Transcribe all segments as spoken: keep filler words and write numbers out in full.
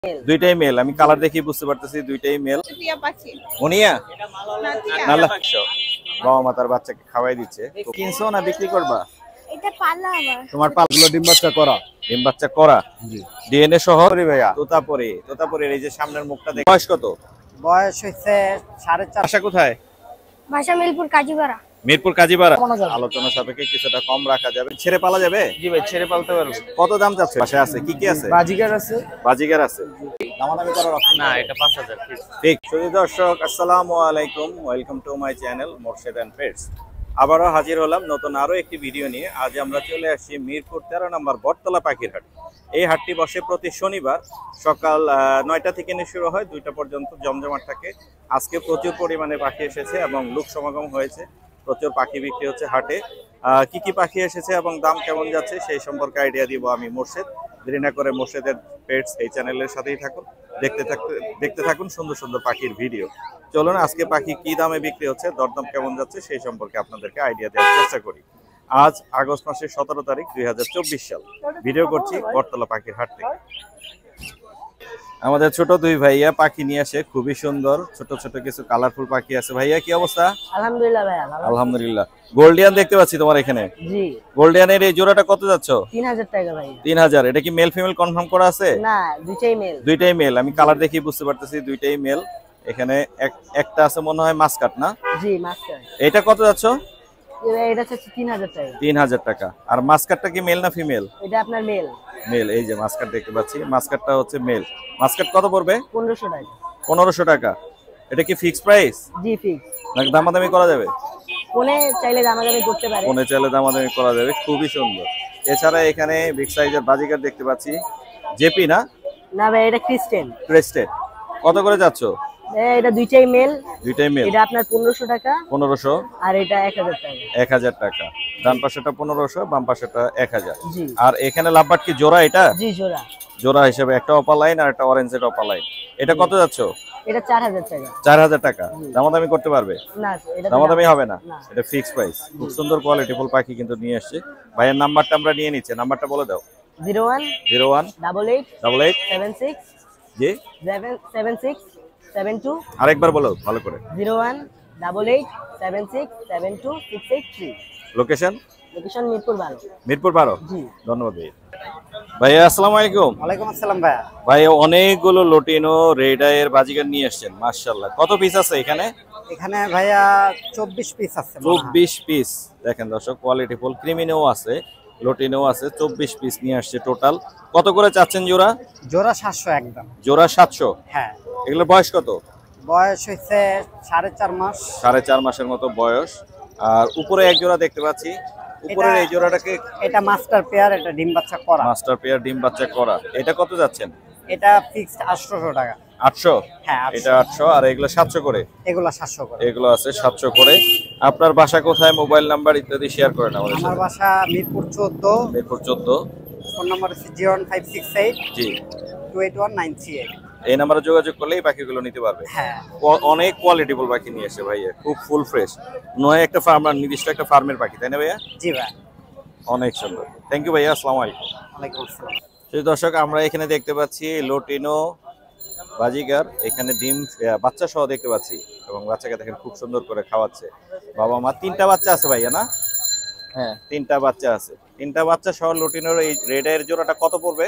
দুইটাই মেল, আমি কালার দেখে বুঝতে পারতেছি দুইটাই মেল। টিয়া পাখি মুনিয়া না টিয়া নালা বাবা মা তার বাচ্চাকে খাওয়াই দিচ্ছে। কিনছো না বিক্রি করবা? এটা পালা আমার তোমার পালগুলো ডিম বাচ্চা করা, ডিম বাচ্চা করা জি ডিএনএ সহ রে ভাইয়া। তোতাপুরি, তোতাপুরির এই যে সামনের মুখটা দেখো। বয়স কত? বয়স হচ্ছে সাড়ে চার। বাসা কোথায়? ভাষা মিরপুর কাজীপাড়া। মিরপুর কাজীপাড়া। আলোচনা সাপেক্ষে কিছুটা কম রাখা যাবে। ছেড়ে পালা যাবে? জি ভাই, ছেড়ে পালতে পারবো। কত দাম যাচ্ছে? বাসায় আছে কি কি আছে? বাজিগার আছে। বাজিগার আছে। দামাদামি করার অপশন না, এটা পাঁচ হাজার ঠিক। ঠিক। সুধী দর্শক আসসালামু আলাইকুম, welcome to my channel Morshed and pets. আবারও হাজির হলাম নতুন আরো একটি ভিডিও নিয়ে। আজ আমরা চলে আসছি মিরপুর তেরো নম্বর বটতলা পাখির হাট। এই হাটটি বসে প্রতি শনিবার সকাল নয়টা থেকে নিয়ে শুরু হয়, দুইটা পর্যন্ত জমজমাট থাকে। আজকে প্রচুর পরিমাণে পাখি এসেছে এবং লোক সমাগম হয়েছে, প্রচুর পাখি বিক্রি হচ্ছে হাটে। কি কি পাখি এসেছে এবং দাম কেমন যাচ্ছে সেই সম্পর্কে আইডিয়া দিব আমি মোরশেদ। দেরি না করে মোরশেদের পেটস এই চ্যানেলের সাথেই থাকুন, দেখতে থাকতে দেখতে থাকুন সুন্দর সুন্দর পাখির ভিডিও। চলুন আজকে পাখি কি দামে বিক্রি হচ্ছে, দরদাম কেমন যাচ্ছে সেই সম্পর্কে আপনাদেরকে আইডিয়া দেওয়ার চেষ্টা করি। আজ আগস্ট মাসের সতেরো তারিখ দুই হাজার চব্বিশ সাল। ভিডিও করছি বটতলা পাখির হাট থেকে। আমাদের ছোট দুই ভাইয়া পাখি নিয়ে আসে, খুবই সুন্দর ছোট ছোট কিছু কালারফুল পাখি আছে। ভাইয়া কি অবস্থা? আলহামদুলিল্লাহ ভাই। আলহামদুলিল্লাহ। গোল্ডিয়ান দেখতে পাচ্ছি তোমার এখানে। জি। গোল্ডিয়ানের এই জোড়াটা কত যাচ্ছ? তিন হাজার টাকা ভাই। তিন হাজার। এটা কি মেল ফিমেল কনফার্ম করা আছে? না, দুইটাই মেল। দুইটাই মেল, আমি কালার দেখে বুঝতে পারতেছি দুইটাই মেল। এখানে একটা আছে মনে হয় মাস্কাট না? জি, মাস্কাট। এটা কত যাচ্ছ? এটা হচ্ছে তিন হাজার টাকা। তিন হাজার টাকা। আর মাস্কাটটা কি মেল না ফিমেল? এটা আপনার মেল। মেল। এই যে মাস্কাট দেখতে পাচ্ছি, মাস্কাটটা হচ্ছে মেল। মাস্কাট কত পড়বে? পনেরোশো টাকা। পনেরোশো টাকা। এটা কি ফিক্সড প্রাইস? জি ফিক্স। নাকি দামাদামি করা যাবে? কোনে চাইলে দামাদামি করতে পারে। কোনে চাইলে দামাদামি করা যাবে। খুবই সুন্দর। এছাড়া এখানে বিগ সাইজের বাজিকার দেখতে পাচ্ছি। জেপি না? না ভাই, এটা ক্রিস্টেন। ক্রেস্টেড। কত করে যাচ্ছ? এটা দুইটাই মেল। দুইটাই মেল। এটা আপনার পনেরোশো টাকা। পনেরোশো। আর এটা এক হাজার টাকা। এক হাজার টাকা। ডান পাশেটা পনেরোশো, বাম পাশেটা এক হাজার। জি। আর এখানে লাভবাট কি জোড়া? এটা জি জোড়া। জোড়া হিসেবে একটা অপালাইন আর একটা অরেঞ্জের অপালাইন। এটা কত যাচ্ছ? এটা চার হাজার টাকা। চার হাজার টাকা। দামাদামি করতে পারবে? না, এটা দামাদামি হবে না, এটা ফিক্সড প্রাইস। খুব সুন্দর কোয়ালিটি ফুল পাখি কিন্তু নিয়ে আসছে। ভাইয়ের নাম্বারটা আমরা নিয়ে নিচ্ছি, নাম্বারটা বলে দাও। Zero one zero one double eight double eight seven six জি seven seven six seven two. আরেকবার বলো ভালো করে। Zero one double eight seven six seven two six eight three. Location? Location Mirpur বারো। মিরপুর বারো। জি। ধন্যবাদ ভাই। ভাইয়া আসসালামু আলাইকুম। ওয়ালাইকুম আসসালাম ভাইয়া। ভাই অনেকগুলো লটিনো রেড আইয়ের বাজিকার নিয়ে আসছেন, মাশাআল্লাহ। কত পিস আছে এখানে? এখানে ভাইয়া চব্বিশ পিস আছে। চব্বিশ পিস। দেখেন দর্শক, কোয়ালিটি ফুল ক্রিমিনেও আছে, লটিনেও আছে। চব্বিশ পিস নিয়ে আসছে টোটাল। কত করে চাচ্ছেন জোড়া? জোড়া সাতশো একদম। জোড়া সাতশো? হ্যাঁ। এগুলোর বয়স কত? বয়স হচ্ছে সাড়ে চার মাস। সাড়ে চার মাসের মতো বয়স। আর উপরে এক জোড়া দেখতে পাচ্ছি, উপরের এই জোড়াটাকে? এটা মাস্টার পেয়ার, এটা ডিম বাচ্চা করা। মাস্টার পেয়ার ডিম বাচ্চা করা। এটা কত যাচ্ছেন? এটা ফিক্সড আটশোশো টাকা। আটশো? হ্যাঁ, এটা আটশো। আর এগুলো সাতশো করে? এগুলো সাতশো করে। এগুলো আছে সাতশো করে। আপনার বাসা কোথায়, মোবাইল নাম্বার ইত্যাদি শেয়ার করেন আমাদের সাথে। আমার বাসা মিরপুর চোদ্দ। মিরপুর চোদ্দ। ফোন নাম্বার হচ্ছে zero one five six eight জি two eight one nine three eight. এই নাম্বারে যোগাযোগ করলে এই পাখিগুলো নিতে পারবে। হ্যাঁ। অনেক কোয়ালিটিফুল পাখি নিয়ে এসে ভাইয়া, খুব ফুল ফ্রেশ। নয় একটা ফার্মার, নির্দিষ্ট একটা ফার্মের পাখি, তাই না ভাইয়া? জি ভাই। অনেক সুন্দর। থ্যাংক ইউ ভাইয়া, আসসালামু আলাইকুম। ওয়ালাইকুম আসসালাম। সেই দর্শক, আমরা এখানে দেখতে পাচ্ছি লোটিনো বাজিগার। এখানে ডিম বাচ্চা সহ দেখতে পাচ্ছি এবং বাচ্চাকে দেখেন খুব সুন্দর করে খাওয়াচ্ছে বাবা মা। তিনটা বাচ্চা আছে ভাইয়া না? হ্যাঁ, তিনটা বাচ্চা আছে। তিনটা বাচ্চা সহ লোটিনোর এই রেড এর জোড়াটা কত পড়বে?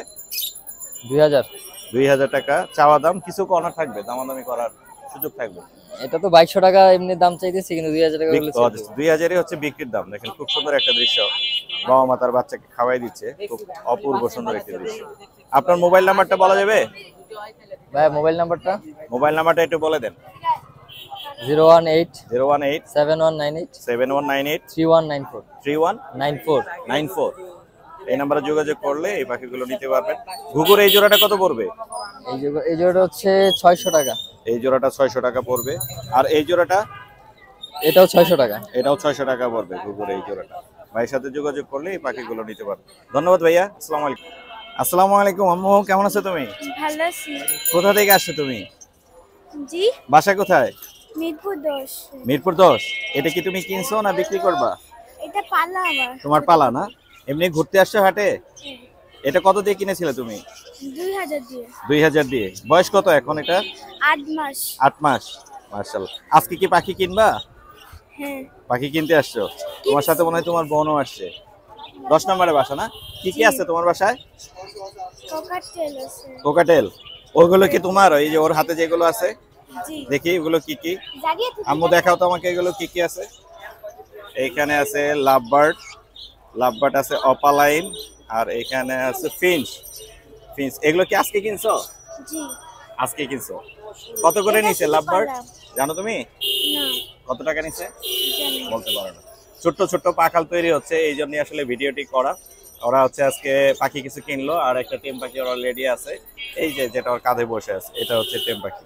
দুই হাজার। দুই হাজার টাকা চাওয়া দাম। কিছু কর্নার থাকবে, দামাদামি করার সুযোগ থাকবে। এটা তো বাইশশো টাকা এমনি দাম চাইতেছি, কিন্তু দুই হাজার টাকা বলেছে। দুই হাজারই হচ্ছে বিক্রির দাম। দেখেন খুব সুন্দর একটা দৃশ্য, বাবা মা তার বাচ্চাকে খাওয়াই দিচ্ছে, খুব অপূর্ব সুন্দর একটা দৃশ্য। আপনার মোবাইল নাম্বারটা বলা যাবে ভাই? মোবাইল নাম্বারটা? মোবাইল নাম্বারটা একটু বলে দেন। Zero one eight zero one eight seven one nine eight seven one nine eight three one nine four three one nine four nine four. এই নাম্বারে যোগাযোগ করলে এই পাখিগুলো নিতে পারবেন। ঘুঘুর এই জোড়াটা কত পড়বে? এই জোড়া এই জোড়াটা হচ্ছে ছয়শো টাকা। এই জোড়াটা ছয়শো টাকা পড়বে। আর এই জোড়াটা? এটাও ছয়শো টাকা। এটাও ছয়শো টাকা পড়বে ঘুঘুর এই জোড়াটা। ভাইয়ের সাথে যোগাযোগ করলে এই পাখিগুলো নিতে পারবেন। ধন্যবাদ ভাইয়া, আসসালামু আলাইকুম। আসসালামু আলাইকুম আম্মু, কেমন আছো তুমি? ভালো আছি। কোথা থেকে আসছো তুমি? জি বাসা কোথায়? মিরপুর দশ। মিরপুর দশ। এটা কি তুমি কিনছো না বিক্রি করবা? এটা পালা আমার। তোমার পালা না? এমনি ঘুরতে আসছো হাটে? এটা কত দিয়ে কিনেছিলে তুমি? দুই হাজার দিয়ে। দুই হাজার দিয়ে। বয়স কত এখন এটা? আট মাস। আট মাস। মাশাআল্লাহ। আজকে কি পাখি কিনবা? হ্যাঁ। পাখি কিনতে আসছো? তোমার সাথে মনে হয় তোমার বোনও আসছে। দশ নম্বরে বাসা না? কি কি আছে তোমার বাসায়? কোকাটেল আছে। কোকাটেল। ওগুলো কি তোমার? এই যে ওর হাতে যেগুলো আছে? জি। দেখি এগুলো কি কি? জাগিয়ে তো আম্মু দেখাও তো আমাকে এগুলো কি কি আছে। এইখানে আছে লাভবার্ড, লাভবার্ড আছে অপালাইন, আর এখানে আছে ফিঞ্চ। ফিঞ্চ এগুলো কি আজকে কিনছো? জি। আজকে কিনছো। কত করে নিছে লাভবার্ড জানো তুমি? না। কত টাকা নিছে? জানি না। বলতে পারো না। ছোট্ট ছোট্ট পাখাল তৈরি হচ্ছে, এই জন্য আসলে ভিডিওটি করা। ওরা হচ্ছে আজকে পাখি কিছু কিনলো, আর একটা টেম পাখি ওর অলরেডি আছে, এই যে যেটা ওর কাঁধে বসে আছে, এটা হচ্ছে টেম পাখি।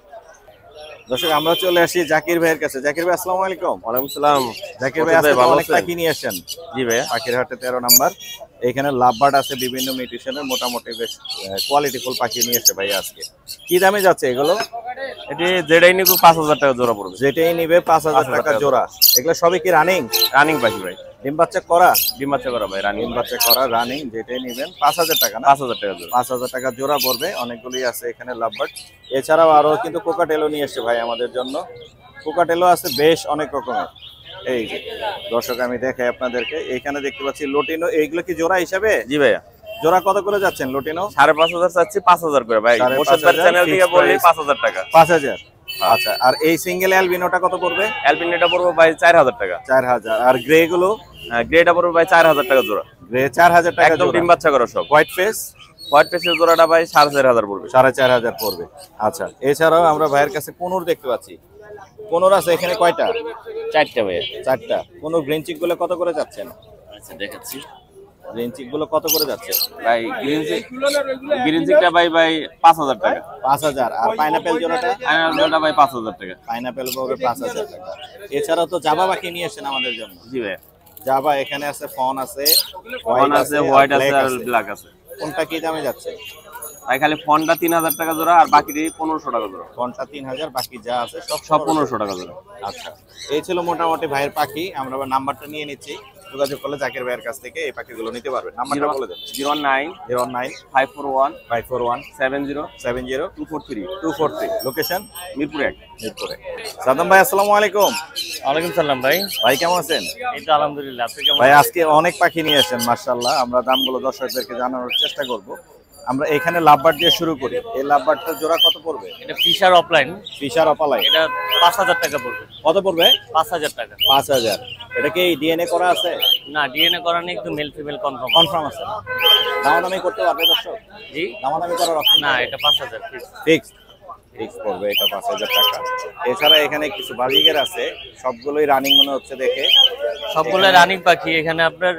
দর্শক আমরা চলে আসি জাকির ভাইয়ের কাছে। জাকির ভাই আসসালামু আলাইকুম। ওয়ালাইকুম সালাম। জাকির ভাই আজকে অনেক পাখি নিয়ে আসেন। জি ভাইয়া। পাখির হাটে তেরো নাম্বার। এখানে লাভবার্ড আছে বিভিন্ন মিউটেশনের, মোটামুটি বেশ কোয়ালিটিফুল পাখি নিয়ে এসেছে ভাই আজকে। কি দামে যাচ্ছে এগুলো? এটি যেটাই নিব পাঁচ হাজার টাকা জোড়া পড়বে। যেটাই নিবে পাঁচ হাজার টাকা জোড়া। এগুলো সবই কি রানিং? রানিং পাখি ভাই। ডিম বাচ্চা করা? ডিম বাচ্চা করা ভাই, রানিং ডিম বাচ্চা করা রানিং, যেটাই নিবেন পাঁচ হাজার টাকা না? পাঁচ হাজার টাকা জোড়া। পাঁচ হাজার টাকা জোড়া পড়বে। অনেকগুলি আছে এখানে লাভবার্ড। এছাড়াও আরো কিন্তু কোকাটেলও নিয়ে এসছে ভাই আমাদের জন্য। কোকাটেলও আছে বেশ অনেক রকমের। এই যে দর্শক আমি দেখাই আপনাদেরকে, এখানে দেখতে পাচ্ছি লোটিনো। এইগুলো কি জোড়া হিসাবে? জি ভাইয়া। জোড়া কত করে যাচ্ছেন লোটিনো? সাড়ে পাঁচ হাজার চাচ্ছি, পাঁচ হাজার করে ভাই। সাড়ে পাঁচ মোর্শেদার হাজার, চ্যানেল থেকে fixed বললি price। পাঁচ হাজার টাকা। পাঁচ হাজার। আচ্ছা, আর এই সিঙ্গেল অ্যালবিনোটা কত পড়বে? অ্যালবিনোটা পড়বে ভাই চার হাজার টাকা। চার হাজার। আর গ্রে গুলো? গ্রেটা পড়বে ভাই চার হাজার টাকা জোড়া। গ্রে চার হাজার টাকা একদম জোড়া। ডিম বাচ্চা করা সব। White face? হোয়াইট ফেসের জোড়াটা ভাই সাড়ে চার হাজার পড়বে। সাড়ে চার হাজার পড়বে। আচ্ছা, এছাড়াও আমরা ভাইয়ের কাছে কোনোর দেখতে পাচ্ছি। কোনোর আছে এখানে কয়টা? চারটা ভাইয়া। চারটা। কোনোর গ্রিন চিক গুলো কত করে যাচ্ছেন? আচ্ছা দেখাচ্ছি গ্রিন চিক গুলো কত করে যাচ্ছে ভাই। গ্রিন চিক, গ্রিন চিকটা ভাই ভাই পাঁচ হাজার টাকা। পাঁচ হাজার। আর পাইনাপেল জোড়াটা? পাইনাপেলটা ভাই পাঁচ হাজার টাকা। পাইনাপেল পড়বে পাঁচ হাজার টাকা। এছাড়াও তো জাবা বাকি নিয়ে এসেছেন আমাদের জন্য। জি ভাইয়া। জাবা এখানে আছে, ফন আছে, ফন আছে, হোয়াইট আছে আর ব্ল্যাক আছে। কোনটা কি দামে যাচ্ছে ভাই? খালি ফোনটা তিন হাজার টাকা জোড়া, আর বাকিটি পনেরোশো টাকা জোড়া। ফনটা তিন হাজার, বাকি যা আছে সব সব পনেরোশো টাকা জোড়া। আচ্ছা, এই ছিল মোটামুটি ভাইয়ের পাখি। আমরা আবার নাম্বারটা নিয়ে নিচ্ছি, যোগাযোগ করলে জাকির ভাইয়ের কাছ থেকে এই পাখিগুলো নিতে পারবেন। নাম্বারটা বলে দেন। Zero nine zero nine five four one five four one seven zero seven zero two four three two four three. Location Mirpur এক। মিরপুরে। সাদ্দাম ভাই আসসালামু আলাইকুম। ওয়ালাইকুম সালাম ভাই। ভাই কেমন আছেন? এই তো আলহামদুলিল্লাহ। আপনি কেমন? ভাই আজকে অনেক পাখি নিয়ে আসেন মাশাআল্লাহ। আমরা দামগুলো দর্শকদেরকে জানানোর চেষ্টা করব। আমরা এখানে লাভবার্ড দিয়ে শুরু করি। এই লাভবার্ডটার জোড়া কত পড়বে? এটা ফিশার অফলাইন, ফিশার অপালাই। এটা পাঁচ হাজার টাকা পড়বে। কত পড়বে? পাঁচ হাজার টাকা। পাঁচ হাজার। এটা কি ডিএনএ করা আছে? না, ডিএনএ করা নেই, একটু মেল ফিমেল কনফার্ম। কনফার্ম আছে। দামাদামি করতে পারবে দর্শক? জি দামাদামি করার অপশন না, এটা পাঁচ হাজার ফিক্স। ফিক্স। ফিক্স পড়বে এটা পাঁচ হাজার টাকা। এছাড়া এখানে কিছু বাজিগের আছে, সবগুলোই রানিং মনে হচ্ছে দেখে। সবগুলো রানিং পাখি। এখানে আপনার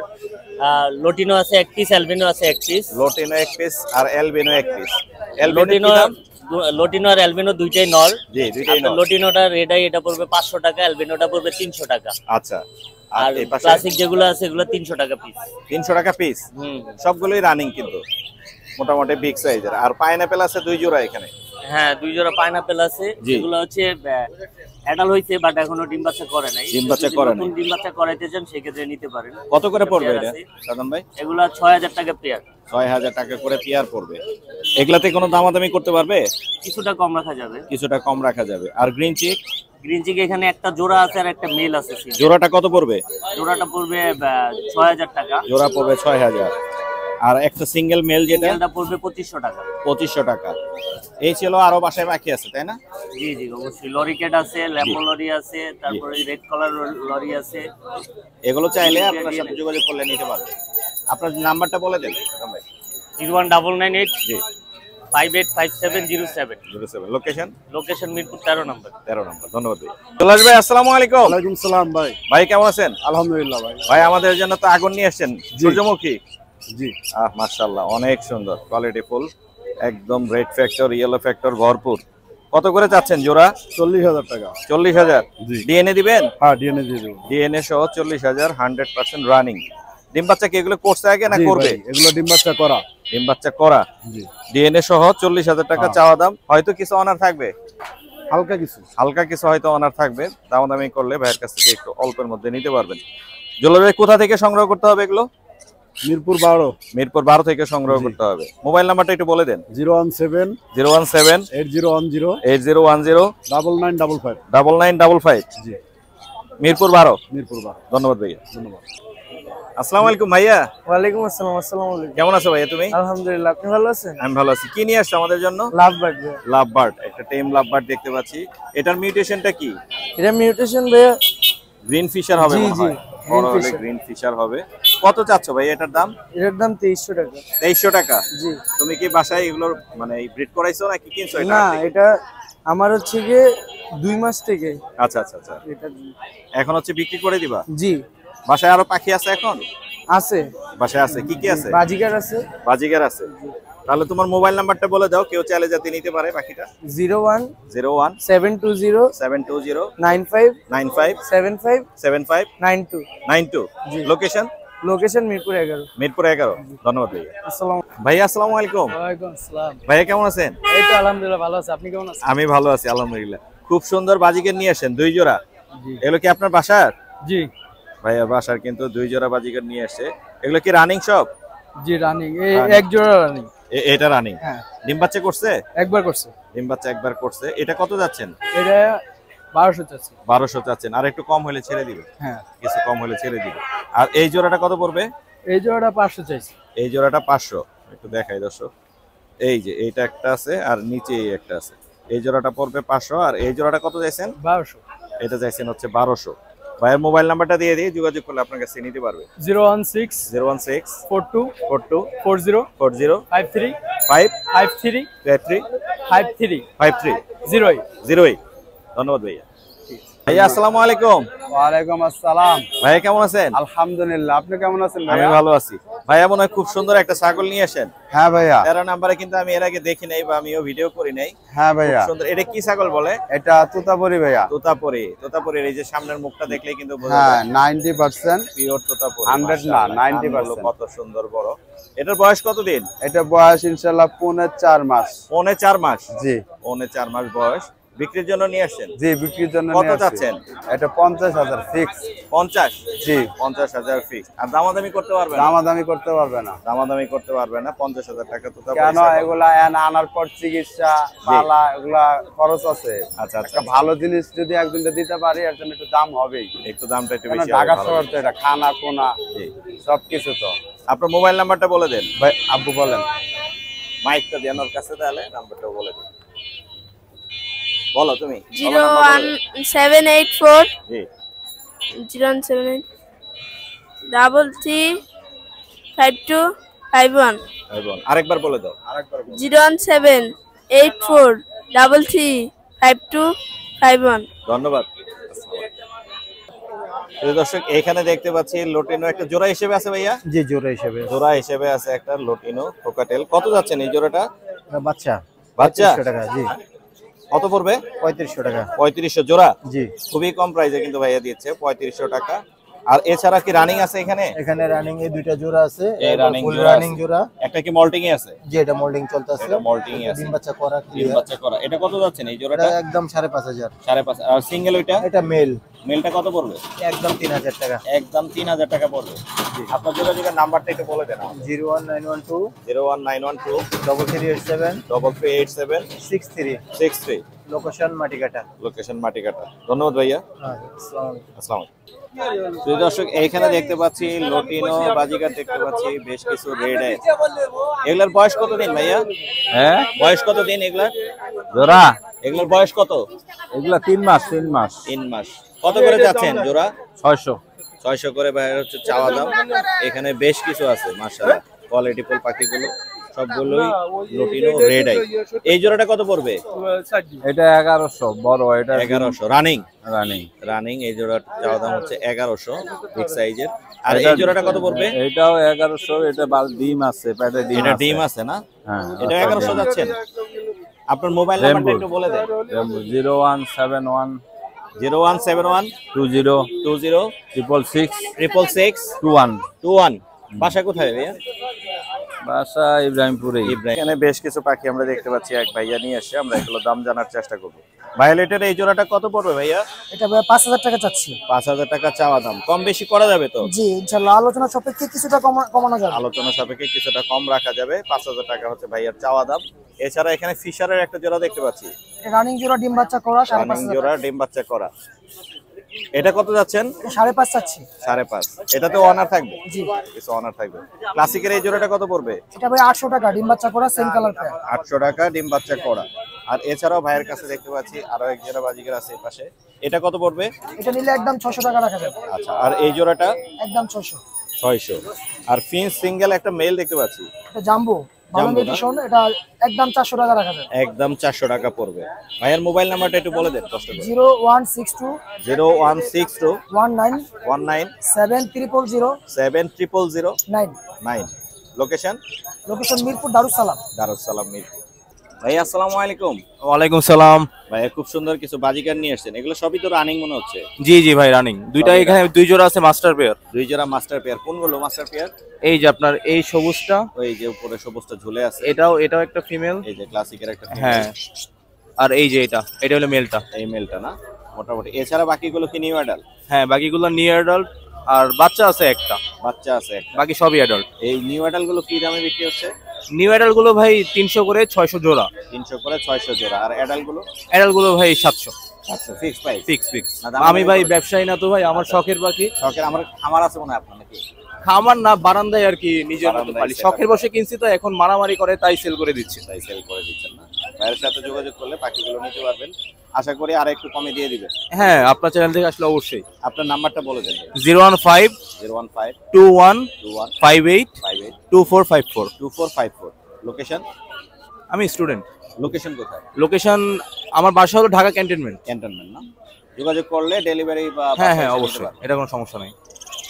লোটিনো আছে এক পিস, অ্যালবিনো আছে এক পিস। লোটিনো এক পিস আর এলবিনো এক পিস। লোটিনো লোটিনো আর অ্যালবিনো দুইটাই নর। জি, দুইটাই নর। লোটিনোটা রেড আই, এটা পড়বে পাঁচশো টাকা, অ্যালবিনোটা পড়বে তিনশো টাকা। আচ্ছা, আর এই পাশে ক্লাসিক যেগুলো আছে এগুলো তিনশো টাকা পিস। তিনশো টাকা পিস। হুম, সবগুলোই রানিং কিন্তু মোটামুটি বিগ সাইজের। আর পাইনাপেল আছে দুই জোড়া এখানে। হ্যাঁ, দুই জোড়া পাইনাপেল আছে। জি। এগুলো হচ্ছে অ্যাডাল হইছে, বাট এখনো ডিম বাচ্চা করে নাই। ডিম বাচ্চা যদি করে নতুন নাই। ডিম বাচ্চা করাইতে চান সেক্ষেত্রে নিতে পারেন। কত করে পড়বে পেয়ার এটা আছে। সাদম ভাই? এগুলা ছয় হাজার টাকা পেয়ার। ছয় হাজার টাকা করে পেয়ার পড়বে। এগুলাতে কোনো দামাদামি করতে পারবে? কিছুটা কম রাখা যাবে। কিছুটা কম রাখা যাবে। আর গ্রিন চিক? গ্রিন চিক এখানে একটা জোড়া আছে আর একটা মেল আছে। জোড়াটা কত পড়বে? জোড়াটা পড়বে ছয় হাজার টাকা। জোড়া পড়বে ছয় হাজার। আর একটা সিঙ্গেল মেল যেটা? মেলটা পড়বে পঁচিশশো টাকা। পঁচিশশো টাকা। এই ছিল, আরো বাসায় বাকি আছে তাই না? জি জি অবশ্যই। লরিকেট আছে, ল্যাম্বো লরি আছে, তারপরে রেড কালার লরি আছে। এগুলো চাইলে আপনার সাথে যোগাযোগ করলে নিতে পারবে। আপনার নাম্বারটা বলে দেন সাদম ভাই। Zero one double nine eight জি five eight five seven zero seven. Zero seven. Location? Location Mirpur তেরো নম্বর। তেরো নম্বর। ধন্যবাদ ভাই। চলাস ভাই আসসালামু আলাইকুম। ওয়ালাইকুম সালাম ভাই। ভাই কেমন আছেন? আলহামদুলিল্লাহ ভাই। ভাই আমাদের জন্য তো আগুন নিয়ে আসছেন, সূর্যমুখী। জি। আহ মাশাআল্লাহ, অনেক সুন্দর, কোয়ালিটি ফুল, একদম রেড ফ্যাক্টর ইয়েলো ফ্যাক্টর ভরপুর। কত করে চাচ্ছেন জোড়া? চল্লিশ হাজার টাকা। চল্লিশ হাজার। জি। ডিএনএ দিবেন? হ্যাঁ, ডিএনএ দিয়ে দেবো। ডিএনএ সহ চল্লিশ হাজার, হান্ড্রেড পার্সেন্ট রানিং। ডিম বাচ্চা কি এগুলো করছে আগে না জি করবে? ভাই, এগুলো ডিম বাচ্চা করা। ডিম বাচ্চা করা। জি। ডিএনএ সহ চল্লিশ হাজার টাকা হ্যাঁ। চাওয়া দাম। হয়তো কিছু অনার থাকবে, হালকা কিছু। হালকা কিছু হয়তো অনার থাকবে। দামাদামি করলে ভাইয়ের কাছ থেকে একটু অল্পের মধ্যে নিতে পারবেন। জুয়েল ভাই কোথা থেকে সংগ্রহ করতে হবে এগুলো? মিরপুর বারো। মিরপুর বারো থেকে সংগ্রহ করতে হবে। মোবাইল নাম্বারটা একটু বলে দেন। Zero one seven zero one seven eight zero one zero eight zero one zero double nine double five. Double nine double five. জি, মিরপুর বারো। মিরপুর বারো। ধন্যবাদ ভাইয়া। ধন্যবাদ। আসসালামু আলাইকুম ভাইয়া। ওয়ালাইকুম আসসালাম। আসসালামু আলাইকুম। কেমন আছো ভাইয়া তুমি? আলহামদুলিল্লাহ, আপনি ভালো আছেন? আমি ভালো আছি। কি নিয়ে আসছো আমাদের জন্য? Love bird. লাভ বার্ড, একটা টেম লাভ বার্ড দেখতে পাচ্ছি। এটার মিউটেশনটা কি? এটা মিউটেশন ভাইয়া। গ্রিন ফিশার হবে জি, মনে হয়। জি, বড় green হলে fisher। গ্রিন ফিশার হবে। কত চাচ্ছ ভাই এটার দাম? এটার দাম তেইশশো টাকা। তেইশশো টাকা। জি। তুমি কি বাসায় এগুলোর মানে ব্রিড করাইছো নাকি কিনছো এটা? না, এটা আমার হচ্ছে গিয়ে দুই মাস থেকে। আচ্ছা আচ্ছা আচ্ছা। এটা এখন হচ্ছে বিক্রি করে দিবা? জি। বাসায় আরো পাখি আছে এখন? আছে, বাসায় আছে। কি কি আছে? বাজিকার আছে। বাজিগার আছে। তাহলে তোমার মোবাইল নাম্বারটা বলে দাও, কেউ চাইলে যাতে নিতে পারে পাখিটা। Zero one zero one seven two zero seven two zero nine five nine five seven five seven five nine two. Nine two. জি। লোকেশন? লোকেশন মিরপুর এগারো। মিরপুর এগারো। ধন্যবাদ ভাইয়া। আসসালাম। ভাইয়া আসসালামু আলাইকুম। ওয়ালাইকুম আসসালাম। ভাইয়া কেমন আছেন? এই তো আলহামদুলিল্লাহ ভালো আছে, আপনি কেমন আছেন? আমি ভালো আছি আলহামদুলিল্লাহ। খুব সুন্দর বাজিগার নিয়ে আসেন দুই জোড়া। এগুলো কি আপনার বাসার? জি ভাইয়া বাসার কিন্তু দুই জোড়া বাজিগার নিয়ে আসছে। এগুলো কি রানিং সব? জি, রানিং। এই Running। এক জোড়া রানিং। এ- এটা রানিং। হ্যাঁ, ডিম বাচ্চা করছে? একবার করছে। ডিম বাচ্চা একবার করছে। এটা কত যাচ্ছেন? এটা বারোশো চাচ্ছি। বারোশো চাচ্ছেন। আর একটু কম হলে ছেড়ে দিবে? হ্যাঁ। কিছু কম হলে ছেড়ে দিবে। আর এই জোড়াটা কত পড়বে? এই জোড়াটা পাঁচশো চাইছি। এই জোড়াটা পাঁচশো। একটু দেখাই দর্শক। এই যে এইটা একটা আছে আর নিচে এই একটা আছে। এই জোড়াটা পড়বে পাঁচশো। আর এই জোড়াটা কত চাইছেন? বারোশো। এটা চাইছেন হচ্ছে বারোশো। ভাইয়ের মোবাইল নাম্বারটা দিয়ে দিই, যোগাযোগ করলে আপনার কাছে নিতে পারবে। Zero one six zero one six four two four two four zero four zero five three five five three five three five three five three zero eight. Zero eight. ধন্যবাদ ভাইয়া। ভাইয়া আসসালামু আলাইকুম। ওয়ালাইকুম আসসালাম। ভাইয়া কেমন আছেন? আলহামদুলিল্লাহ, আপনি কেমন আছেন? আমি ভালো আছি। ভাইয়া মনে হয় খুব সুন্দর একটা ছাগল নিয়ে আসেন। হ্যাঁ ভাইয়া। এরা নাম্বারে কিন্তু আমি এর আগে দেখি নাই বা আমিও ভিডিও করি নাই। হ্যাঁ খুব ভাইয়া, সুন্দর। এটা কি ছাগল বলে? এটা তোতাপুরি ভাইয়া। তোতাপুরি। তোতাপুরির এই যে সামনের মুখটা দেখলেই কিন্তু বোঝা হ্যাঁ, যায় ninety percent pure Totapuri. Hundred না, নাইনটি পার্সেন্ট। কত সুন্দর বড়। এটার বয়স কতদিন? এটা বয়স ইনশাল্লাহ পৌনে চার মাস। পৌনে চার মাস। জি পৌনে চার মাস বয়স। বিক্রির জন্য নিয়ে আসছেন? জি, বিক্রির জন্য কত নিয়ে আসছি। চাচ্ছেন? এটা পঞ্চাশ হাজার ফিক্স। পঞ্চাশ? জি। পঞ্চাশ হাজার ফিক্স। আর দামাদামি করতে পারবে না? দামাদামি করতে পারবে না। দামাদামি করতে পারবে না। পঞ্চাশ হাজার টাকা তোতাপুরি কেন, ছাগল। এগুলা এন- আনার পর চিকিৎসা পালা এগুলা খরচ আছে। আচ্ছা আচ্ছা। একটা ভালো জিনিস যদি একজনকে দিতে পারি এর জন্য একটু দাম হবেই। একটু দামটা একটু কেন, বেশি ঢাকা হবে, ভালো শহর তো এটা খানা কোনা জি। সবকিছু তো। আপনার মোবাইল নাম্বারটা বলে দেন। ভাই আব্বু বলেন। মাইকটা দেন ওর কাছে, তাহলে নাম্বারটা বলে দেন। বলো তুমি। Zero one seven eight four জি। Zero one seven eight double three five two five one এই বোন, আরেকবার বলে দাও। Zero one seven eight four double three five two five one. ধন্যবাদ। প্রিয় দর্শক, এখানে দেখতে পাচ্ছি লোটিনো একটা জোড়া হিসেবে আছে ভাইয়া। জি, জোড়া হিসেবে জোড়া হিসেবে আছে একটা লোটিনো কোকাটেল। কত যাচ্ছেন এই জোড়াটা? বাচ্চা বাচ্চা টাকা। জি, কত পড়বে? পঁয়ত্রিশশো টাকা। পঁয়ত্রিশশো জোড়া। জি, খুবই কম প্রাইসে কিন্তু ভাইয়া দিচ্ছে, পঁয়ত্রিশশো টাকা। আর এছাড়া কি রানিং আছে এখানে? এখানে রানিং এই দুইটা জোড়া আছে। এই রানিং ফুল জোড়া রানিং আছে। জোড়া। একটা কি মল্টিং এ আছে? জি, এটা মোল্ডিং চলতেছে। এটা মল্টিং এ আছে। ডিম বাচ্চা করা ডিম ক্লিয়ার। বাচ্চা করা। এটা কত যাচ্ছেন এই এটা জোড়াটা? একদম সাড়ে পাঁচ হাজার। সাড়ে পাঁচ। আর সিঙ্গেল ওইটা? এটা মেল। মেলটা কত পড়বে? একদম তিন হাজার টাকা। একদম তিন হাজার টাকা পড়বে। আপনার যোগাযোগের নাম্বারটা একটু বলে দেন। Zero one nine one two zero one nine one two double three eight seven double three eight seven six three. Six three. Location Matikata. Location Matikata. ধন্যবাদ ভাইয়া। আসসালামু আলাইকুম। আসসালামু আলাইকুম। প্রিয় দর্শক, এইখানে দেখতে পাচ্ছি লোটিনো বাজিকার, দেখতে পাচ্ছি বেশ কিছু রেড আই। এগুলার বয়স কত দিন ভাইয়া? হ্যাঁ, বয়স কত দিন এগুলার? জোড়া এগুলার বয়স কত? এগুলা তিন মাস তিন মাস তিন মাস। কত করে যাচ্ছেন জোড়া? ছয়শো। ছয়শো করে বাইরে হচ্ছে চাওয়া দাম। এখানে বেশ কিছু আছে মাশাআল্লাহ, কোয়ালিটি ফুল পাখিগুলো সবগুলোই লোটিনো রেড আই। এই জোড়াটা কত পড়বে? এটা এগারোশো বড়, এটা এগারোশো। রানিং? রানিং। রানিং। এই জোড়া চাওয়া দাম হচ্ছে এগারোশো, বিগ সাইজের। আর এই জোড়াটা কত পড়বে? এটাও এগারোশো। এটা বাল ডিম আছে, পেটে ডিম এটা আছে। ডিম আছে না? হ্যাঁ, এটা এগারোশো যাচ্ছেন। আপনার মোবাইল নাম্বারটা একটু বলে দেন। Zero one seven one zero one seven one two zero two zero triple six triple six two one. Two one. বাসা কোথায় ভাইয়া? বাসা ইব্রাহিমপুরে। ইব্রাহিম। এখানে বেশ কিছু পাখি আমরা দেখতে পাচ্ছি, এক ভাইয়া নিয়ে আসছে, আমরা এগুলো দাম জানার চেষ্টা করবো। ভায়োলেটের এই জোড়াটা কত পড়বে ভাইয়া? এটা ভাই পাঁচ হাজার টাকা চাচ্ছি। পাঁচ হাজার টাকা চাওয়া দাম, কম বেশি করা যাবে তো? জি ইনশাল্লাহ, আলোচনা সাপেক্ষে কিছুটা কমা- কমানো যাবে। আলোচনা সাপেক্ষে কিছুটা কম রাখা যাবে। পাঁচ হাজার টাকা হচ্ছে ভাইয়ার চাওয়া দাম। এছাড়া এখানে ফিশারের একটা জোড়া দেখতে পাচ্ছি, রানিং জোড়া ডিম বাচ্চা করা সাড়ে পাঁচ রানিং হাজার জোড়া ডিম বাচ্চা করা। এটা কত যাচ্ছেন? টাকা। সাড়ে পাঁচ চাচ্ছি। সাড়ে পাঁচ। এটাতে অনার থাকবে? জি। কিছু অনার থাকবে। ক্লাসিকের এই জোড়াটা কত পড়বে? এটা ভাই আটশো টাকা ডিম বাচ্চা করা সেম কালার পেয়ার। আটশো টাকা ডিম বাচ্চা করা। আর এছাড়াও ভাইয়ের কাছে দেখতে পাচ্ছি আরো এক জোড়া বাজিকার আছে এই পাশে, এটা কত পড়বে? এটা নিলে একদম ছশো টাকা রাখা যাবে। আচ্ছা, আর এই জোড়াটা? একদম ছশো। ছয়শো। আর ফিন্স সিঙ্গেল একটা মেল দেখতে পাচ্ছি, এটা জাম্বো জাম্বো না? এডিশন, এটা একদম চারশো টাকা রাখা যাবে। একদম চারশো টাকা পড়বে। ভাইয়ের মোবাইল নাম্বারটা একটু বলে দেন কষ্ট করে। Zero one six two zero one six two one nine one nine seven triple zero seven triple zero nine. Nine. Location? Location Mirpur Darussalam. Darussalam Mirpur. ভাই আসসালামু আলাইকুম। ওয়ালাইকুম সালাম। ভাই খুব সুন্দর কিছু বাজিকার নিয়ে আসছেন, এগুলো সবই তো রানিং মনে হচ্ছে। জি জি ভাই রানিং দুইটা, সবই এখানে দুই জোড়া আছে মাস্টার পেয়ার। দুই জোড়া মাস্টার পেয়ার। কোনগুলো মাস্টার পেয়ার? এই যে আপনার এই সবুজটা, ওই যে উপরে সবুজটা ঝুলে আছে, এটাও এটাও একটা ফিমেল। এই যে ক্লাসিকের একটা female। হ্যাঁ, আর এই যে এটা এটা হলো মেলটা। এই মেলটা না মোটামুটি। এছাড়া বাকিগুলো কি নিউ অ্যাডাল্ট? হ্যাঁ, বাকিগুলো নিউ অ্যাডাল্ট, আর বাচ্চা আছে একটা, বাচ্চা আছে একটা। বাকি সবই অ্যাডাল্ট। এই নিউ অ্যাডাল্ট গুলো কি দামে বিক্রি হচ্ছে? নিউ অ্যাডাল্ট গুলো ভাই তিনশো করে ছয়শো জোড়া, তিনশো করে ছয়শো জোড়া। আর অ্যাডাল্ট গুলো? অ্যাডাল্ট গুলো ভাই সাতশো। আচ্ছা, ফিক্স প্রাইস? Fix fix. না, দাম আমি দামি ভাই করে। ব্যবসায়ী না তো ভাই, আমার শখের পাখি। শখের? আমার খামার আছে মনে হয় আপনার নাকি? খামার না, বারান্দায় আর কি, নিজের মতো বারান্দায় পালি। সেটা শখের বসে কিনছি তো, এখন মারামারি করে তাই সেল করে দিচ্ছি। তাই সেল করে দিচ্ছেন না? ভাইয়ের সাথে যোগাযোগ করলে পাখিগুলো নিতে পারবেন, আশা করি আর একটু কমে দিয়ে দিবেন। হ্যাঁ, আপনার চ্যানেল থেকে আসলে অবশ্যই। আপনার নাম্বারটা বলে দেন। Zero one five zero one five two one two one five eight five eight two four five four. Two four five four. Location? আমি স্টুডেন্ট। লোকেশন কোথায়? লোকেশন আমার বাসা হলো ঢাকা ক্যান্টনমেন্ট। ক্যান্টনমেন্ট না? যোগাযোগ করলে ডেলিভারি বা হ্যাঁ বাসায় হ্যাঁ এসে নিতে অবশ্যই, পারবেন। এটা কোনো সমস্যা নেই।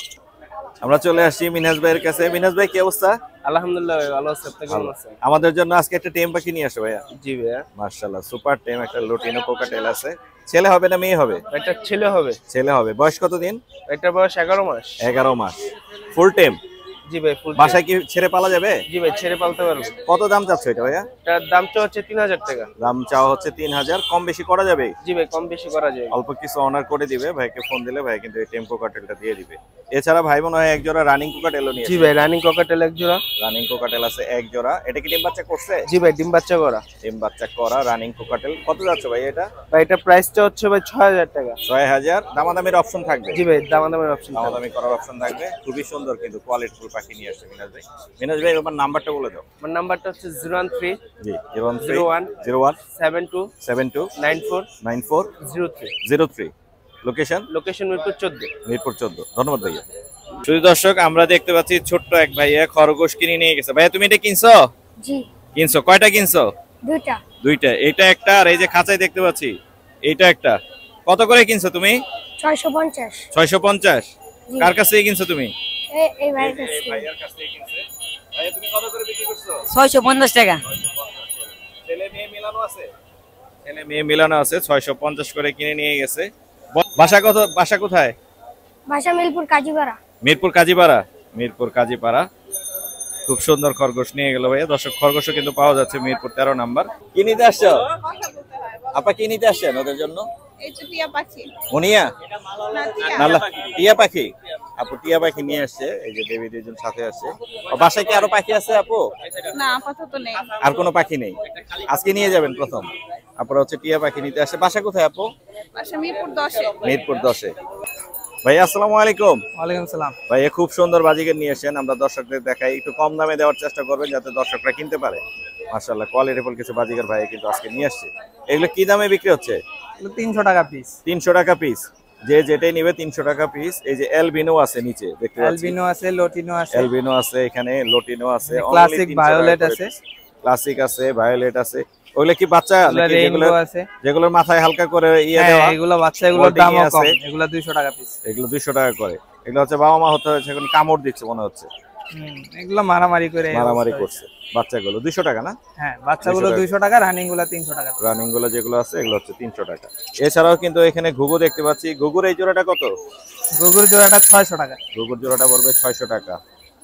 আমরা চলে আসছি মিনাজ ভাইয়ের কাছে। মিনাজ ভাই কি অবস্থা? আলহামদুলিল্লাহ ভাই ভালো আছে, আপনি কেমন আছেন? আমাদের জন্য আজকে একটা টেম পাখি নিয়ে আসো ভাইয়া। জি ভাইয়া। মাশাআল্লাহ, সুপার টেম একটা লুটিনো কোকাটেল আছে। ছেলে হবে না মেয়ে হবে? এটা ছেলে হবে। ছেলে হবে। বয়স কত দিন? এটা বয়স এগারো মাস। এগারো মাস। ফুল টেম? জি ভাই ফুল। বাসায় কি ছেড়ে পালা যাবে? জি ভাই ছেড়ে পালতে পারবো। কত দাম চাচ্ছ এটা ভাইয়া? এটার দামটা হচ্ছে তিন হাজার টাকা। দাম চাওয়া হচ্ছে তিন হাজার, কম বেশি করা যাবে? জি ভাই কম বেশি করা যায়। অল্প কিছু অনার করে দিবে, ভাইকে ফোন দিলে ভাই কিন্তু এই টেম্পো কাটেলটা দিয়ে দিবে। এছাড়া ভাই মনে হয় এক জোড়া রানিং কোকাটেলও নিয়ে জি ভাই রানিং ককাটেল এক জোড়া। রানিং কোকাটেল আছে এক জোড়া। এটা কি ডিম বাচ্চা করছে? জি ভাই ডিম বাচ্চা করা। ডিম বাচ্চা করা রানিং কোকাটেল। কত যাচ্ছে ভাই এটা? ভাই এটা প্রাইসটা হচ্ছে ভাই ছয় হাজার টাকা। ছয় হাজার। দামাদামির অপশন থাকবে? জি ভাই দামাদামের অপশন থাকবে। দামাদামি করার অপশন থাকবে। খুবই সুন্দর কিন্তু কোয়ালিটিফুল পাখি নিয়ে আসছে মিনাজ ভাই। মিনাজ ভাই তোমার নাম্বারটা বলে দাও। আমার নাম্বারটা হচ্ছে জিরো ওয়ান থ্রি জি, zero one zero one zero one seven two seven two nine four nine four zero three. Zero three. Location? Location Mirpur চোদ্দ। মিরপুর চোদ্দ। ধন্যবাদ ভাইয়া। শুধু দর্শক, আমরা দেখতে পাচ্ছি ছোট্ট এক ভাইয়া খরগোশ কিনে নিয়ে গেছে। ভাইয়া তুমি এটা কিনছো? জি কিনছো? কয়টা কিনছো? দুইটা। দুইটা। এটা একটা, আর এই যে খাঁচায় দেখতে পাচ্ছি এইটা একটা। কত করে কিনছো তুমি? ছয়শো পঞ্চাশ। ছয়শো পঞ্চাশ। কার কাছ থেকে কিনছো তুমি? এই ভাইয়ের কাছে। ভাইয়ার কাছ থেকে কিনছে। ভাইয়া তুমি কত করে বিক্রি করছো? ছয়শো পঞ্চাশ টাকা। ছেলে মেয়ে মিলানো আছে? ছেলে মেয়ে মিলানো আছে। ছয়শো পঞ্চাশ করে কিনে নিয়ে গেছে। ব- বাসা কত? বাসা কোথায়? বাসা মিরপুর কাজীপাড়া। মিরপুর কাজীপাড়া। মিরপুর কাজীপাড়া। খুব সুন্দর খরগোশ নিয়ে গেল ভাইয়া। দর্শক, খরগোশও কিন্তু পাওয়া যাচ্ছে মিরপুর তেরো নাম্বার। কি নিতে আসছো আপা? কি নিতে আসছেন ওদের জন্য? মুনিয়া? নালা টিয়া পাখি। আপু টিয়া পাখি নিয়ে আসছে। এই যে দেবী দুজন সাথে আসছে। ও, বাসায় কি আরো পাখি আছে আপু? না আপাতত নেই। আর কোনো পাখি নেই? আজকে নিয়ে যাবেন প্রথম? আপনারা হচ্ছে টিয়া পাখি নিতে আসছে। বাসা কোথায় আপু? বাসা মিরপুর দশে। মিরপুর দশে। ভাই আসসালামু আলাইকুম। ওয়ালাইকুম সালাম। ভাই খুব সুন্দর বাজিকে নিয়ে এসেছেন, আমরা দর্শকদের দেখাই। একটু কম দামে দেওয়ার চেষ্টা করবেন যাতে দর্শকরা কিনতে পারে। মাশাআল্লাহ, কোয়ালিটিফুল কিছু বাজিকার ভাই কিন্তু আজকে নিয়ে আসছে। এগুলো কি দামে বিক্রি হচ্ছে? তিনশো টাকা পিস। তিনশো টাকা পিস। যে যেটাই নিবে তিনশো টাকা পিস। এই যে এলবিনো আছে নিচে দেখতে পাচ্ছি। অ্যালবিনো আছে, লোটিনো আছে, এলবিনো আছে, এখানে লোটিনো আছে, ক্লাসিক ভায়োলেট আছে, ক্লাসিক আছে, ভায়োলেট আছে। ওগুলো কি বাচ্চা নাকি যেগুলো রেইনবো আছে? যেগুলোর মাথায় হালকা করে ইয়ে হ্যাঁ দেওয়া? এগুলো বাচ্চা, এগুলোর Molding দামও কম। আছে। এগুলো দুইশো টাকা পিস। এগুলো দুইশো টাকা করে। এগুলো হচ্ছে বাবা মা হতে হচ্ছে এখন কামড় দিচ্ছে মনে হচ্ছে। হুম, এগুলো মারামারি করে মারামারি করছে। বাচ্চাগুলো দুইশো টাকা না? হ্যাঁ, বাচ্চাগুলো দুইশো টাকা, রানিং গুলো তিনশো টাকা। রানিং গুলো যেগুলো আছে এগুলো হচ্ছে তিনশো টাকা। এছাড়াও কিন্তু এখানে ঘুঘু দেখতে পাচ্ছি। ঘুঘুর এই জোড়াটা কত? গুগুর জোড়াটা ছয়শো টাকা। ঘুঘুর জোড়াটা পড়বে ছয়শো টাকা।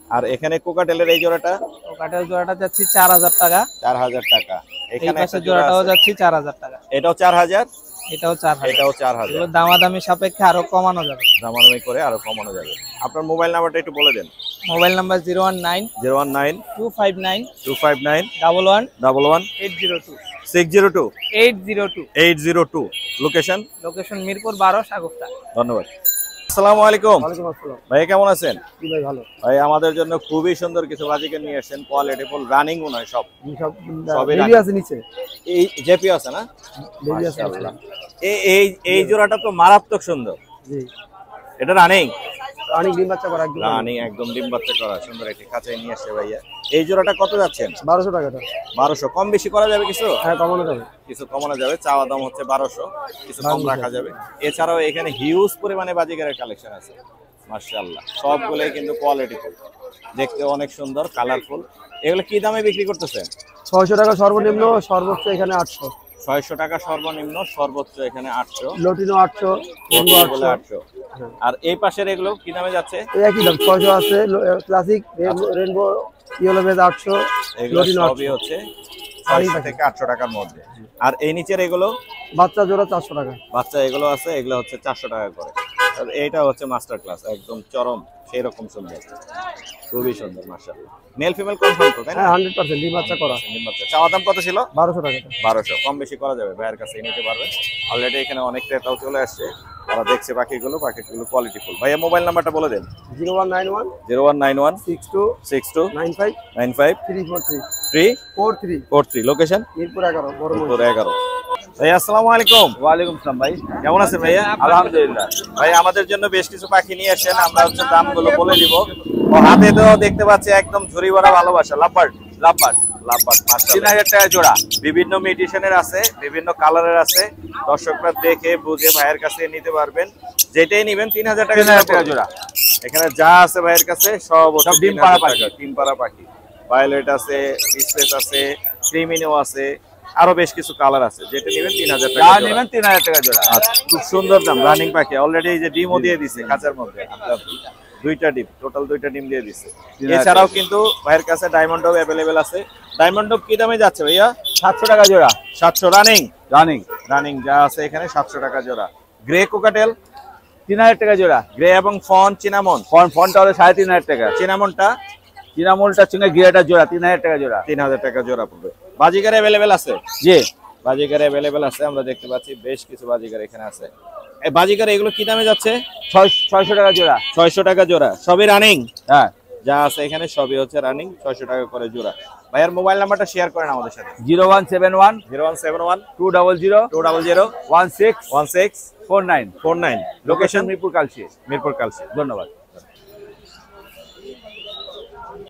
আর এখানে কোকাটেলের এই জোড়াটা কোকাটেল জোড়াটা যাচ্ছে চার হাজার টাকা। চার হাজার টাকা। এই এখানে পাশে একটা জোড়া জোড়াটাও আছে, যাচ্ছে চার হাজার টাকা। এটাও চার হাজার, এটাও চার হাজার। এটাও চার হাজার। এগুলো দামাদামি সাপেক্ষে আরো কমানো যাবে। দামাদামি করে আরো কমানো যাবে। আপনার মোবাইল নাম্বারটা একটু বলে দেন। Mobile number zero one nine zero one nine two five nine two five nine double one double one eight zero two six zero two eight zero two eight zero two. Location? Location Mirpur বারো, সাগরতা। ধন্যবাদ। আসসালামু আলাইকুম। ওয়ালাইকুম আসসালাম। ভাই কেমন আছেন? জি ভাই ভালো। ভাই আমাদের জন্য খুবই সুন্দর কিছু বাজিকে নিয়ে আসছেন, কোয়ালিটি ফুল, রানিং ও নয় সব। সব সবই বেবি রানিং। আছে নিচে। এই জেপি আছে না? বেবি আছে। মাশাআল্লাহ। এই এই এই জোড়াটা তো মারাত্মক সুন্দর। জি। এটা রানিং? অনেক ডিম বাচ্চা করা একদম। রানিং একদম ডিম বাচ্চা করা সুন্দর একটি খাঁচায় নিয়ে আসছে ভাইয়া। এই জোড়াটা কত যাচ্ছেন? বারোশো টাকাটা। বারোশো। কম বেশি করা যাবে কিছু? হ্যাঁ কমানো যাবে। কিছু কমানো যাবে। চাওয়া দাম হচ্ছে বারোশো, কিছু কম রাখা যাবে। এছাড়াও এখানে হিউজ পরিমাণে বাজিগারের কালেকশন আছে মাশাআল্লাহ। সবগুলোই কিন্তু কোয়ালিটি ফুল, দেখতে অনেক সুন্দর, কালারফুল। এগুলো কি দামে বিক্রি করতেছেন? ছয়শো টাকা সর্বনিম্ন, সর্বোচ্চ এখানে আটশো। ছয়শো টাকা সর্বনিম্ন, সর্বোচ্চ এখানে আটশো। লটিনো আটশো, বলে আটশো। আর এই পাশের এগুলো কি দামে যাচ্ছে? এই একই দাম, ছয়শো আছে। ক্লাসিক রেনবো ইয়েলো বেজ আটশো, এগুলো লটিনো সবই হচ্ছে ছয়শো থেকে আটশো টাকার মধ্যে। আর এই নিচের এগুলো বাচ্চা জোড়া চারশো টাকা। বাচ্চা এগুলো আছে, এগুলো হচ্ছে চারশো টাকা করে। আর এইটা হচ্ছে মাস্টার ক্লাস, একদম চরম সেই রকম সুন্দর, খুবই সুন্দর মাশাআল্লাহ। মেল ফিমেল কনফার্ম তো, তাই না? হ্যাঁ হান্ড্রেড পার্সেন্ট ডিম বাচ্চা করা। ডিম বাচ্চা। চাওয়া দাম কত ছিল? বারোশো টাকা। বারোশো। কম বেশি করা যাবে, ভাইয়ের কাছে নিতে পারবেন। অলরেডি এখানে অনেক ক্রেতাও চলে আসছে, তারা দেখছে পাখিগুলো, পাখিগুলো কোয়ালিটি ফুল। ভাইয়া মোবাইল নাম্বারটা বলে দেন। Zero one nine one zero one nine one six two six two nine five nine five three four three three four three four three. Location? Mirpur এগারো, বড় মিরপুর এগারো। ভাই আসসালামু আলাইকুম। ওয়ালাইকুম আসসালাম ভাই। কেমন আছেন ভাইয়া? আলহামদুলিল্লাহ। ভাই আমাদের জন্য বেশ কিছু পাখি নিয়ে আসেন, আমরা হচ্ছে দামগুলো বলে দিব। ও হাতে তো দেখতে পাচ্ছি একদম ঝুরি ভরা ভালোবাসা। লাভবার্ড? লাভবার্ড লাভবার্ড তিন মাশাআল্লাহ। হাজার টাকা জোড়া। বিভিন্ন মিউটেশনের আছে, বিভিন্ন কালারের আছে। দর্শকরা দেখে বুঝে ভাইয়ের কাছে নিতে পারবেন। যেটাই নেবেন তিন হাজার টাকা তিন হাজার টাকা জোড়া। এখানে যা আছে ভাইয়ের কাছে সব হচ্ছে সব ডিম তিন হাজার পাড়া পাখি। টাকা। ডিম পাড়া পাখি, ভায়োলেট আছে, স্পেস আছে, ক্রিমিনো আছে, আরো বেশ কিছু কালার আছে। যেটা নেবেন তিন হাজার টাকা যা জোড়া। নেবেন তিন হাজার টাকা জোড়া। আচ্ছা, খুব সুন্দর দাম। রানিং পাখি অলরেডি এই যে ডিমও দিয়ে দিছে খাঁচার মধ্যে। আপনার দুইটা ডিম, টোটাল দুইটা ডিম দিয়ে দিছে। এছাড়াও কিন্তু ভাইয়ের কাছে ডায়মন্ড ডব অ্যাভেলেবেল আছে। ডায়মন্ড ডব কি দামে যাচ্ছে ভাইয়া? সাতশো টাকা জোড়া। সাতশো। রানিং? রানিং রানিং যা আছে এখানে সাতশো টাকা জোড়া। Grey cockatiel? তিন হাজার টাকা জোড়া। গ্রে এবং ফন চিনামন? ফোন ফোনটা হলো সাড়ে তিন হাজার টাকা। চিনামনটা? চিনামলটা সঙ্গে গিরাটা জোড়া তিন হাজার টাকা জোড়া। তিন হাজার টাকা জোড়া পড়বে। বাজিগার অ্যাভেলেবেল আছে? জি বাজিগার অ্যাভেলেবেল আছে, আমরা দেখতে পাচ্ছি বেশ কিছু বাজিগার এখানে আছে। এই বাজিগার এগুলো কি দামে যাচ্ছে? ছয়শো টাকা জোড়া। ছয়শো টাকা জোড়া। সবই রানিং? হ্যাঁ যা আছে এখানে সবই হচ্ছে রানিং, ছয়শো টাকা করে জোড়া। ভাইয়ার মোবাইল নাম্বারটা শেয়ার করেন আমাদের সাথে। Zero one seven one zero one seven one two double zero two double zero one six one six four nine. Four nine. Location? Mirpur Kalshi. Mirpur Kalshi. ধন্যবাদ।